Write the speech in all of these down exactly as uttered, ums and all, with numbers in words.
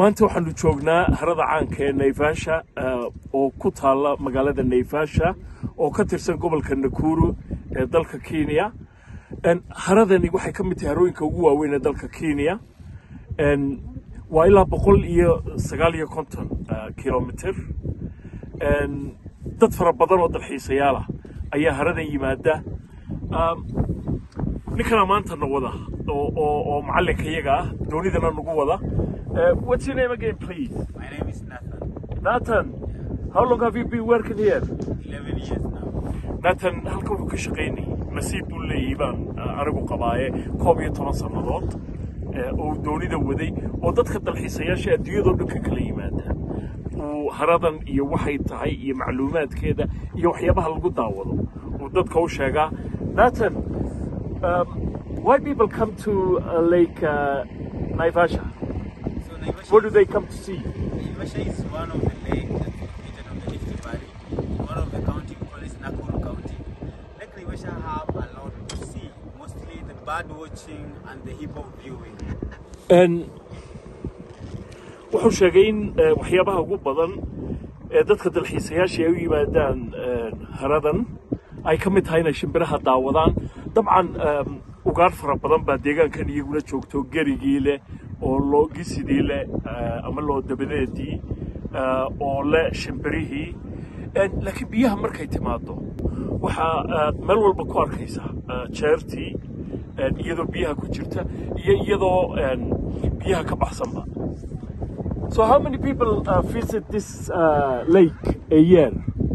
maanta waxaanu joognaa harada caanka ee Naivasha oo ku taala magaalada Naivasha oo ka tirsan gobolka Nakuru ee dalka Kenya. En haradani waxay ka mid tahay harooyinka ugu waaweyn ee dalka Kenya. En waa ilaa boqol iyo sagaal iyo konton kilomitir. En dad fara badan oo dalxiisayaal ah ayaa haradan yimaada. ninkana maanta na wada oo oo macallinka iyaga ah doonidana nagu wada. Uh, what's your name again, please? My name is Nathan. Nathan, how long have you been working here? eleven years now. Nathan, halkan wuxuu ka shaqaynay nasiib uu leeyahay baan anigu qabaaye koob iyo toban sannadood oo doonida waday oo dadka dalxiisayaasha adduunyada dhan ka kala yimaada oo haradan iyo waxay tahay iyo macluumaadkeeda iyo waxyaabaha lagu daawado oo dadka u sheega. Nathan, um, why people come to uh, Lake uh, Naivasha? What do they come to see? Naivasha is one of the lakes that's located on the Rift Valley, one of the county we call it Nakuru County. Lake Naivasha have a lot to see, mostly the bird watching and the hip hop viewing. And wuxuu sheegay in waxyaabaha ugu badan ee dadka dalxiisayaasha ay u yimaadaan haradan ay ka mid tahay inay shimbiraha daawadaan. dabcan ugaar fara badan baa deegaankan iyaguna joogto gerigii leh oo loo gisidii leh ama loo dabadeedii oo leh shimbirihii. laakiin biyaha markay timaado waxaa meel walba ku arkaysa jeertii iyadoo biyaha ku jirta iyo iyadoo biyaha ka baxsanba. So how many people uh, visit this uh, lake a year?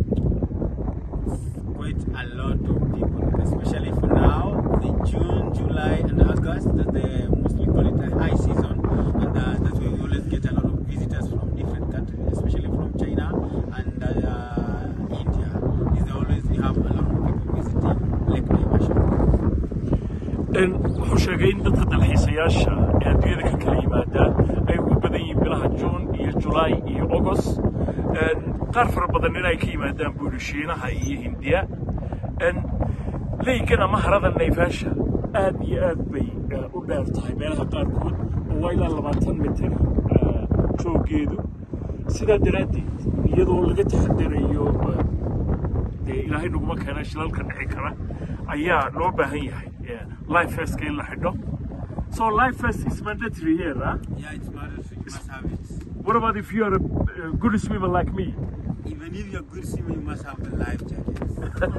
Quite a lot of people, especially for now, the June, July and August, that the mostly call it the high season, and uh, that's where we always get a lot of visitors from different countries, especially from China and uh, India. These always we have a lot of people visiting Lake Naivasha. And wuxuu sheegay in dadka dalxiisayaasha ee adduunyada ka kala yimaada ay ugu badan yihiin bilaha June iyo July iyo August. qaar fara badan inay ka yimaadaan Shiinaha iyo Hindiya. leeyahay ama harada Naivasha aad iyo aad bay u dheer tahay meelaha qaarkood oo ilaa labaatan mitir joogeedu. sidaa daraadeed iyadoo laga taxadarayo dee ilaahay naguma keena shilalka dhici kara ayaa loo baahan yahay life vest in la xidho. So life vest is mandatory here, huh? Yeah, it's mandatory. You must have it. What about if you are a uh, good swimmer like me? Even if you're a good swimmer, you must have the life jackets.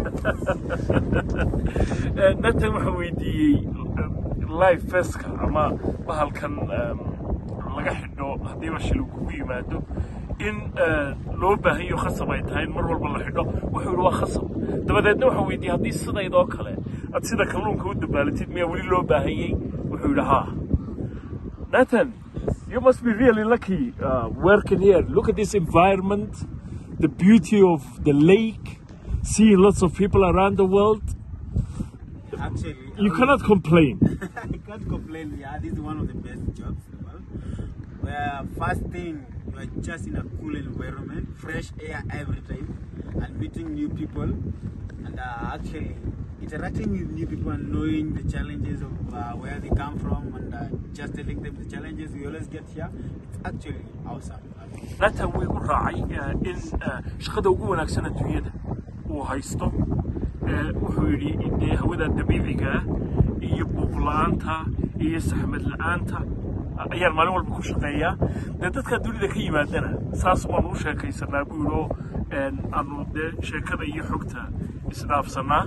Nathan waxa weydiiyey life vestka ama bahalkan laga xidho haddiiba shil kugu yimaado in loo baahan yaho khasab ay tahay in mar walba la xidho. wuxuu yidhi waa khasab. dabadeedna waxa weydiiyey haddii sidaydoo kale aad sida kalluunka u dabaalatid miyaa weli loo baahanyay. wuxuu yidhi haa. Nathan, you must be really lucky uh, working here. Look at this environment, the beauty of the lake, seeing lots of people around the world. Actually, you I cannot complain. I can't complain. Yeah, this is one of the best jobs in the world. Where first thing, you are just in a cool environment, fresh air every time, and meeting new people, and uh, actually interacting with new people and knowing the challenges of uh, where they come from, and uh, just telling them the challenges we always get here. It's actually awesome. Nathan wuu igu raacay in shaqada ugu wanaagsan adduunyada uu haysto. wuxuu yidhi hawada dabiiciga iyo buuq la'aanta iyo saxmad la'aanta ayaan maalin walba ku shaqeeyaa. dadka dunida ka yimaadana saas baan u sheekaysanaa buu yidhi oo aanu dee sheekada iyo xogta isdhaafsanaa.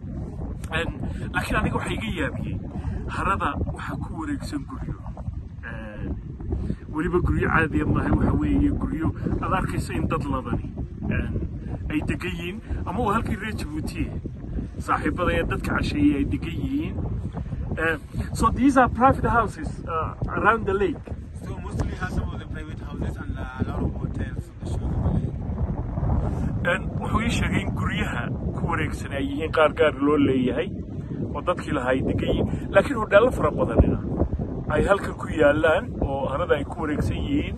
laakiin aniga waxaa iga yaabiyey harada waxaa ku wareegsan guryo. weliba guryo caadiya maaha, waxa weeye guryo aad arkaysa in dad ladani ay degan yihiin ama waa halkii reer Jabuuti saaxiibada ee dadka casheeyay ay degan yihiin. So these are private houses uh, around the lake. So mostly have some of the private houses and uh, a lot of hotels on the shore of the lake. And wuxuu ii sheegay in guryaha ku wareegsan ay yihiin qaar gaar loo leeyahay oo dadkii lahaa ay degan yihiin, laakiin hodhaalo fara badanina ay halkan ku yaalaan oo harada ay ku wareegsan yihiin.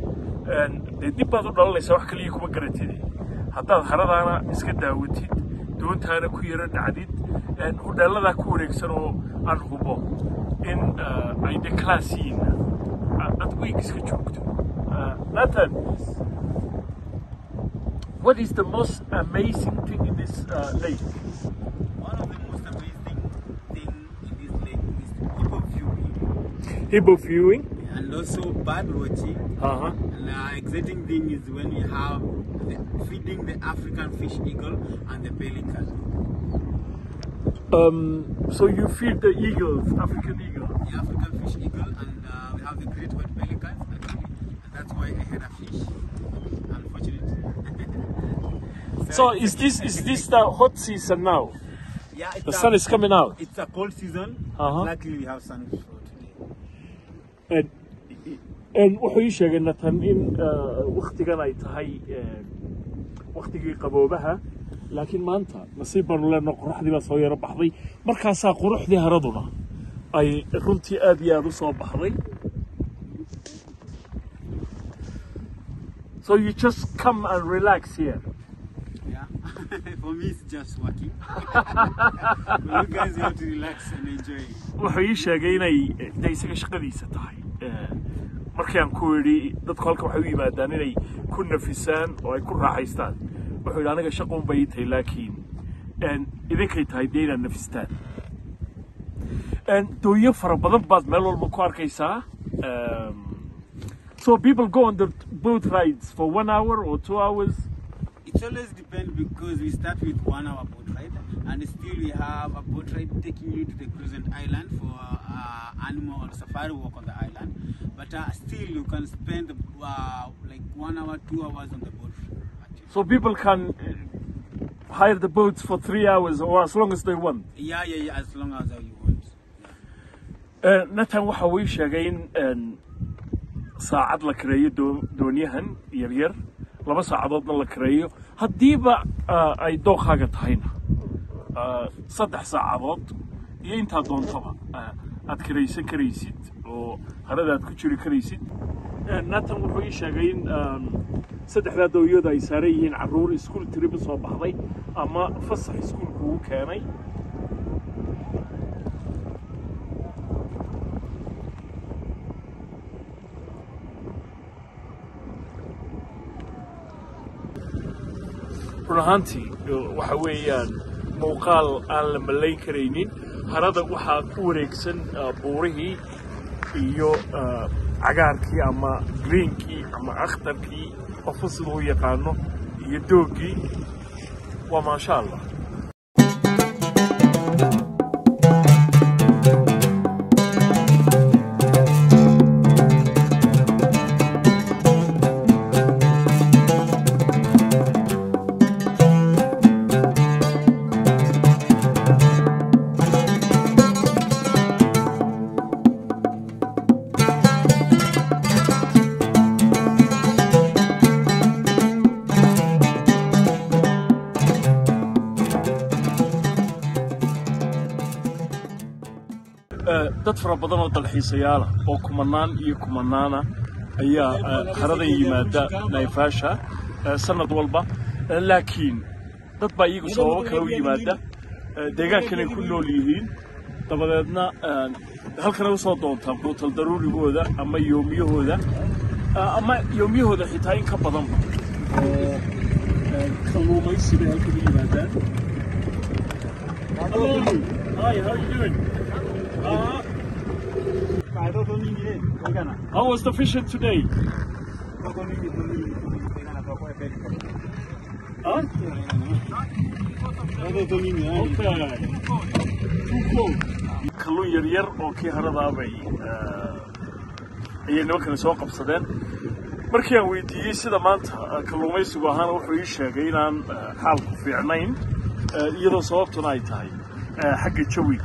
dee dib baad u dhalanaysaa, wax kaliya kuma garatid. haddaad haradaana iska daawatid doontaana ku yara dhacdid hodhaaladaa ku wareegsan oo aan hubo in ay de class yihiin aad week iska joogto. Uh, Nathan, what is the most amazing thing in this uh, lake? One of the most amazing thing in this lake is hippo viewing Hippo viewing. and also bird watching. Uh-huh. And uh, exciting thing is when we have the, feeding the African fish eagle and the pelican. Um, so you feed the eagles, African eagle. The African fish eagle, and uh, we have the great white pelicans actually, and that's why I had a fish. Unfortunately. So is this is this the hot season now? Yeah, it's The a, sun is coming out. It's a cold season. Uh-huh. Luckily, we have sun for today. And and wuxuu ii sheegay Nathan in waqtigan ay tahay waqtigii qaboobaha laakiin maanta nasiib baan leenahay qorraxdii baa soo yara baxday markaasaa quruxdii haraduna ay runtii aad iyo aad u soo baxday. So you just come and relax here. Yeah, for me it's just working. But you guys have to relax and enjoy. wuxuu ii sheegay inay de isaga shaqadiisa tahay markii aan ku yidhi dadku halka waxay u yimaadaan inay ku nafisaan oo ay ku raaxaystaan wuxuu yidhi aniga shaqoon bay tahay laakiin idinkay tahay dee inaad nafistaan dooyo fara badan baad meel walba ku arkaysaa. So people go on the boat rides for one hour or two hours. It always depends because we start with one hour boat ride and still we have a boat ride taking you to the Crescent Island for uh, animal or safari walk on the island. But uh, still you can spend uh, like one hour, two hours on the boat. Actually. So people can hire the boats for three hours or as long as they want. Yeah, yeah, yeah, as long as you want. Yeah. Nathan waxa uu sheegay in saacad la kareeyo dooniyahan yar yar laba saacadoodna la kareeyo haddiiba ay dooqaaga tahayna saddex saacadood iyo intaa doontaba aad karaysan karaysid oo harada aad ku jiri karaysid. Nathan wuxuu ii sheegay in saddexdaa dooyada ay saaran yihiin carruur iskuul tiriba soo baxday ama fasax iskuulku uu keenay. runaantii waxa weeyaan muuqaal aan la malayn karaynin harada waxaa ku wareegsan buurihii iyo cagaarkii ama greenkii ama akhtarkii qofka siduu u yaqaano iyo doogii waa maasha allah. dad fara badan oo dalxiisayaal oo kumanaan iyo kumanaana ayaa harada yimaada Naivasha sanad walba laakiin dad baa iyagu sababo kale u yimaada deegaankan ay ku nool yihiin dabadeedna halkan ay soo doontaan quutal daruurigooda ama yoomiyahooda ama yoomiyahooda xitaa in ka badan oo kalluumaysiga halkan yimaadaan. Hi, how are you doing? Uh, How was the fishing today? Huh? Okay. Kalluun yar yar oo kii haradaa bay ayay nimankani soo qabsadeen. Markii aan weydiiyey sida maanta kalluumaysigu ahaana wuxuu ii sheegay inaan xaalku fiicnayn iyadoo sababtuna ay tahay xagga jawiga.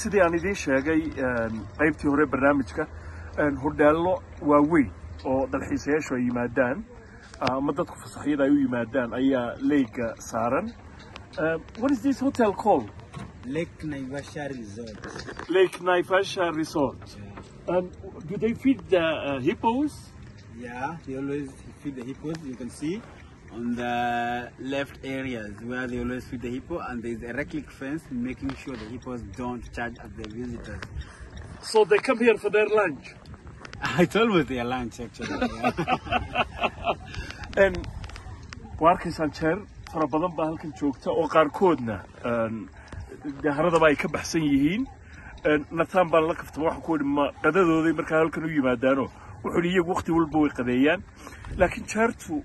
sidii aan idiin sheegay qaybtii hore barnaamijka hodheello waaweyn oo dalxiisayaashu ay yimaadaan ama dadku fasaxyada ay u yimaadaan ayaa leyga saaran. What is this hotel called? Lake Naivasha Resort. Lake Naivasha Resort. Yeah. Um, do they feed the uh, hippos? Yeah, they always feed the hippos. You can see on the left areas where they always feed the hippo, and there's a electric fence making sure the hippos don't charge at the visitors. So they come here for their lunch? It's always their lunch, actually. Yeah. And waarkaysaan jeer fara badan baa halkan joogta oo qaarkoodna haradaba ay ka baxsan yihiin. Nataan baan la kaftama waxa ku dhima qadadooday markaa halkan u yimaadaano wuxuu iyagu waqti walba way qadeeyaan. Laakiin jeertu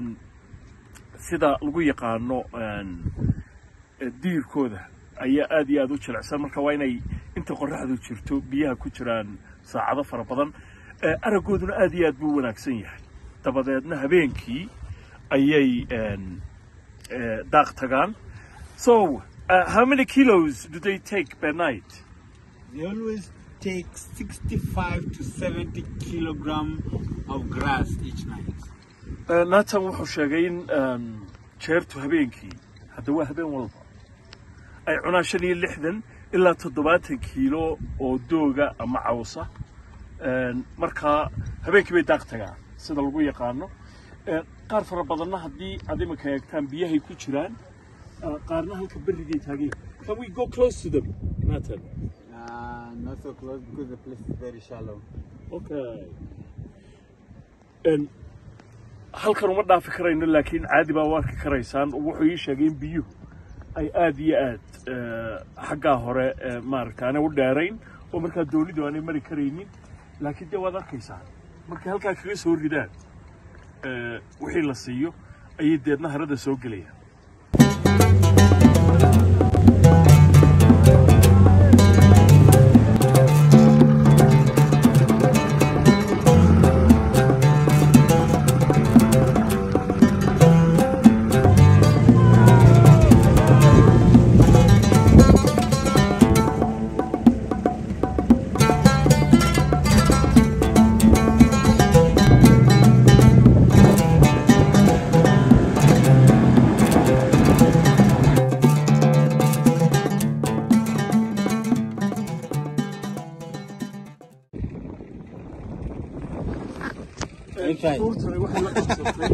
sida lagu yaqaano diirkooda ayaa aad iyo aad u jilicsan, marka waa inay inta qorraxdu jirto biyaha ku jiraan saacado fara badan. Aragooduna aad iyo aad buu wanaagsan yahay. Dabadeedna habeenkii ayay daaq tagaan. So uh, how many kilos do they take per night? They always take sixty-five to seventy kilograms of grass each night. Nathan wuxuu sheegay in jeertu habeenkii hadda waa habeen walba ay cunaan shan iyo lixdan ilaa toddobaatan kiilo oo dooga ama cawsa. Markaa habeenkii bay daaq tagaan sida lagu yaqaano. Qaar fara badanna haddii aad imika eegtaan biyahay ku jiraan, qaarna halka berrigay taageen. Can we go close to them, Nathan? Uh, not so close because the place is very shallow. Okay. And halkan uma dhaafi karayno, laakiin caadi baa u arki karaysaan. Wuxuu ii sheegay in biyuhu ay aad iyo aad xaggaa hore maaragta aanay u dheerayn oo markaa doonidu aanay mari karaynin. Laakiin dee waad arkaysaan markay halkaa kaga soo ridaan wixii la siiyo ayay deedna harada soo gelayaan. Suurtani waxay la qabsatay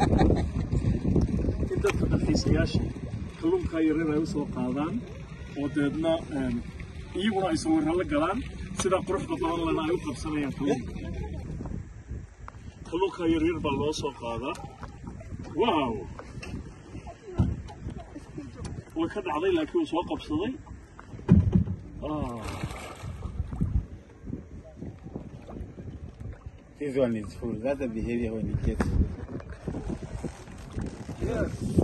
in dadka dalxiisayaasha kalluunka yaryar ay u soo qaadaan oo deedna iyaguna ay sawirro la galaan sida quruxda badan lana ay u qabsanayaan kalluunka. Kalluunka yaryar baa loo soo qaadaa. Wow! Way ka dhacday laakiin wuu soo qabsaday. This one is full. That's the behavior when it gets full. Yes.